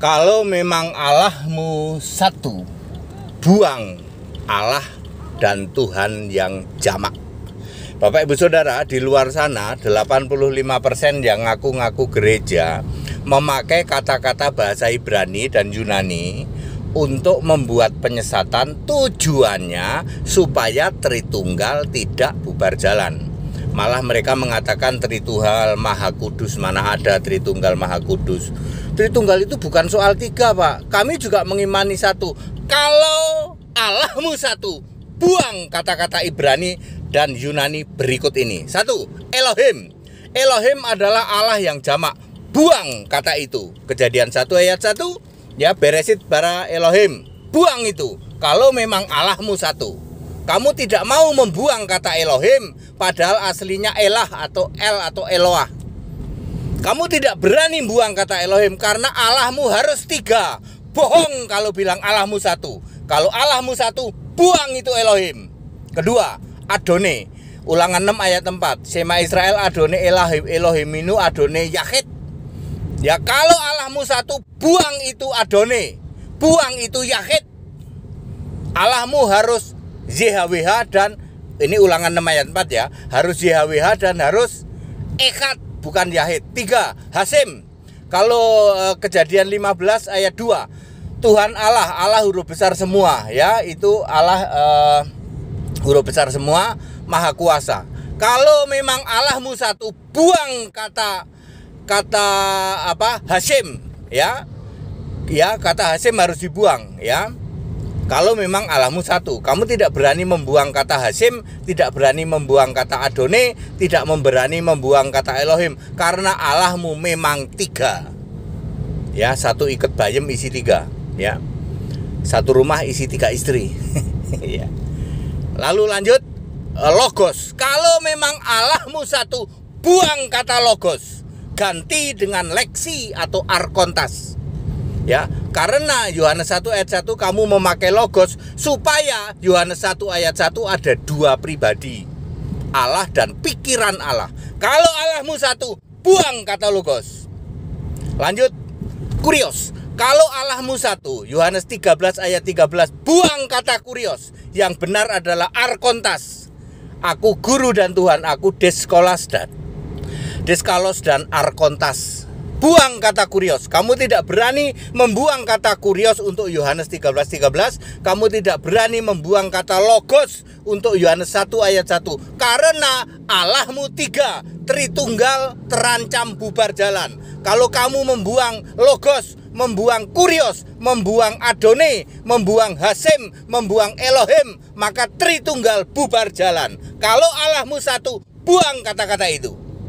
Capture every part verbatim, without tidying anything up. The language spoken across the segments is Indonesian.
Kalau memang Allahmu satu, buang Allah dan Tuhan yang jamak. Bapak Ibu Saudara, di luar sana delapan puluh lima persen yang ngaku-ngaku gereja memakai kata-kata bahasa Ibrani dan Yunani untuk membuat penyesatan, tujuannya supaya Tritunggal tidak bubar jalan. Malah mereka mengatakan Tritunggal Maha Kudus, mana ada Tritunggal Maha Kudus. Tritunggal itu bukan soal tiga, Pak. Kami juga mengimani satu. Kalau Allahmu satu, buang kata-kata Ibrani dan Yunani berikut ini. Satu, Elohim. Elohim adalah Allah yang jamak. Buang kata itu. Kejadian satu ayat satu, ya, Beresit bara Elohim. Buang itu. Kalau memang Allahmu satu. Kamu tidak mau membuang kata Elohim, padahal aslinya Elah atau El atau Eloah. Kamu tidak berani buang kata Elohim karena Allahmu harus tiga. Bohong kalau bilang Allahmu satu. Kalau Allahmu satu, buang itu Elohim. Kedua, Adone. Ulangan enam ayat empat. Sema Israel Adone Elohim Elohiminu Adone Yahid. Ya, kalau Allahmu satu, buang itu Adone. Buang itu Yahid. Allahmu harus Y H W H dan ini ulangan enam ayat empat ya. Harus Y H W H dan harus Echad, bukan Yahid. Tiga, Hasim. Kalau e, Kejadian lima belas ayat dua, Tuhan Allah, Allah huruf besar semua ya, itu Allah e, huruf besar semua, Maha Kuasa. Kalau memang Allahmu satu, buang kata kata apa? Hasim ya. Ya, kata Hasim harus dibuang ya. Kalau memang Allahmu satu, kamu tidak berani membuang kata Hasim, tidak berani membuang kata Adone, tidak berani membuang kata Elohim, karena Allahmu memang tiga. Ya, satu ikat bayem isi tiga. Ya, satu rumah isi tiga istri. Ya. Lalu lanjut, Logos. Kalau memang Allahmu satu, buang kata Logos, ganti dengan leksi atau arkontas. Ya, karena Yohanes satu ayat satu kamu memakai Logos supaya Yohanes satu ayat satu ada dua pribadi, Allah dan pikiran Allah. Kalau Allahmu satu, buang kata Logos. Lanjut, Kurios. Kalau Allahmu satu, Yohanes tiga belas ayat tiga belas, buang kata Kurios. Yang benar adalah arkontas. Aku guru dan Tuhan, aku deskolas dan deskalos dan arkontas. Buang kata Kurios. Kamu tidak berani membuang kata Kurios untuk Yohanes tiga belas tiga belas. Kamu tidak berani membuang kata Logos untuk Yohanes satu ayat satu. Karena Allahmu tiga, Tritunggal terancam bubar jalan. Kalau kamu membuang Logos, membuang Kurios, membuang Adone, membuang Hasim, membuang Elohim, maka Tritunggal bubar jalan. Kalau Allahmu satu, buang kata-kata itu.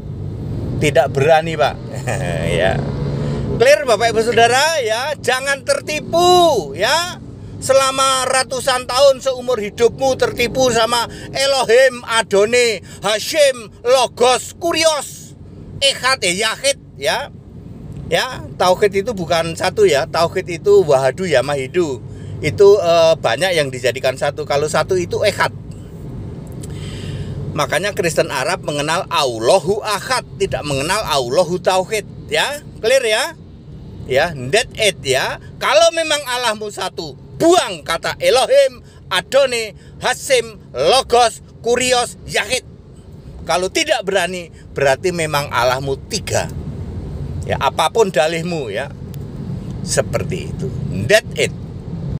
Tidak berani, Pak. Ya, clear Bapak Ibu Saudara ya, jangan tertipu ya. Selama ratusan tahun seumur hidupmu tertipu sama Elohim, Adone, Hasim, Logos, Kurios, Echad, eh, Yahid ya. Ya, tauhid itu bukan satu ya. Tauhid itu wahadu ya mahidu. Itu eh, banyak yang dijadikan satu. Kalau satu itu Echad. Makanya Kristen Arab mengenal Allahu Ahad, tidak mengenal Allahu Tauhid ya. Clear ya? Ya, that it ya. Kalau memang Allahmu satu, buang kata Elohim, Adone, Hasim, Logos, Kurios, Yahid. Kalau tidak berani, berarti memang Allahmu tiga. Ya, apapun dalihmu ya. Seperti itu. That it.